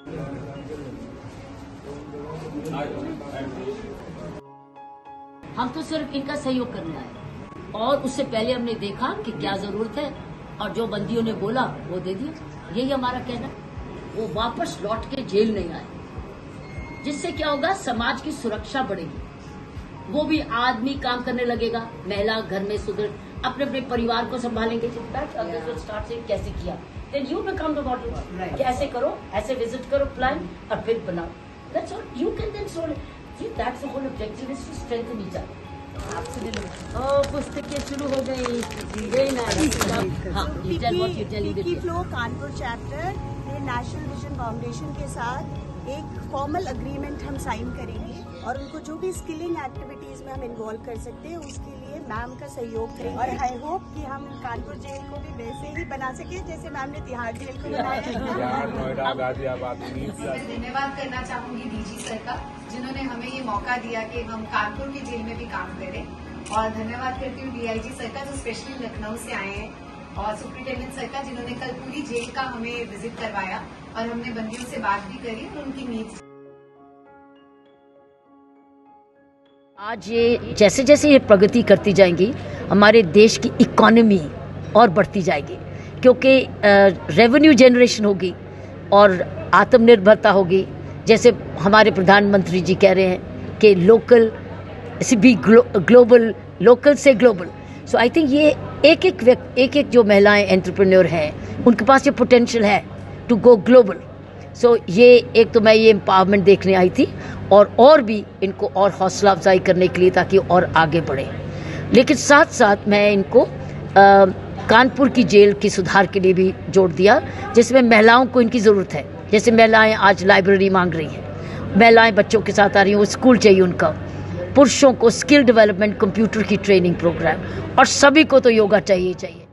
हम तो सिर्फ इनका सहयोग करने आए और उससे पहले हमने देखा कि क्या जरूरत है और जो बंदियों ने बोला वो दे दिया। यही हमारा कहना। वो वापस लौट के जेल नहीं आए, जिससे क्या होगा, समाज की सुरक्षा बढ़ेगी। वो भी आदमी काम करने लगेगा, महिला घर में सुधर अपने अपने परिवार को संभालेंगे। स्टार्ट से कैसे किया, then you become the model. कैसे करो, ऐसे विजिट करो, प्लान और फिर बनाओ। That's all you can then solve. See, that's the whole objective is to strengthen each other. Absolutely. Oh, पुस्तकें शुरू हो गई। Very nice. हाँ, you tell what you tell. PK Flow Kanpur chapter ये नेशनल विजन फाउंडेशन के साथ एक formal agreement हम साइन करेंगे और उनको जो भी स्किलिंग एक्टिविटीज में हम इन्वॉल्व कर सकते हैं उसके लिए मैम का सहयोग करेंगे। और आई होप कि हम कानपुर जेल को भी वैसे ही बना सके जैसे मैम ने तिहाड़ जेल को बनाया। धन्यवाद करना चाहूंगी डीजी सर का, जिन्होंने हमें ये मौका दिया कि हम कानपुर की जेल में भी काम करें। और धन्यवाद करती हूँ डीआईजी सर का, जो स्पेशली लखनऊ से आए हैं, और सुप्रिंटेंडेंट सर का, जिन्होंने कल पूरी जेल का हमें विजिट करवाया और हमने बंदियों से बात भी करी और उनकी नीड्स। आज ये जैसे जैसे ये प्रगति करती जाएंगी, हमारे देश की इकोनॉमी और बढ़ती जाएगी, क्योंकि रेवेन्यू जनरेशन होगी और आत्मनिर्भरता होगी। जैसे हमारे प्रधानमंत्री जी कह रहे हैं कि लोकल से भी ग्लोबल, लोकल से ग्लोबल। सो आई थिंक ये एक एक जो महिलाएं एंटरप्रेन्योर हैं, उनके पास ये पोटेंशियल है टू गो ग्लोबल। सो ये एक तो मैं ये एम्पावरमेंट देखने आई थी और भी इनको और हौसला अफजाई करने के लिए, ताकि और आगे बढ़े। लेकिन साथ साथ मैं इनको कानपुर की जेल की सुधार के लिए भी जोड़ दिया, जिसमें महिलाओं को इनकी ज़रूरत है। जैसे महिलाएं आज लाइब्रेरी मांग रही हैं, महिलाएं बच्चों के साथ आ रही हैं, वो स्कूल चाहिए उनका। पुरुषों को स्किल डेवलपमेंट, कंप्यूटर की ट्रेनिंग प्रोग्राम, और सभी को तो योगा चाहिए।